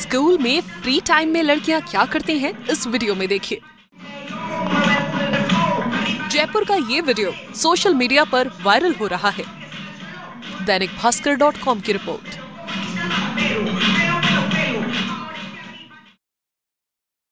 School में free time में लड़कियां क्या करती हैं, इस वीडियो में देखिए। जयपुर का ये वीडियो सोशल मीडिया पर वायरल हो रहा है। दैनिक भास्कर.com की रिपोर्ट।